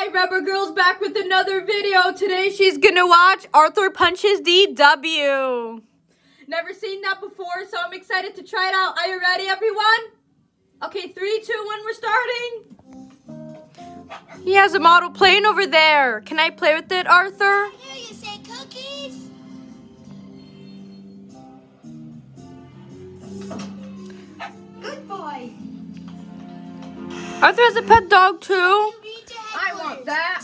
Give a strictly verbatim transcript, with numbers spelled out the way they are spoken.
Alright, Rubber Girl's back with another video. Today she's gonna watch Arthur Punches D W. Never seen that before, so I'm excited to try it out. Are you ready, everyone? Okay, three, two, one, we're starting. He has a model plane over there. Can I play with it, Arthur? I hear you say cookies. Good boy. Arthur has a pet dog too. You read I want that.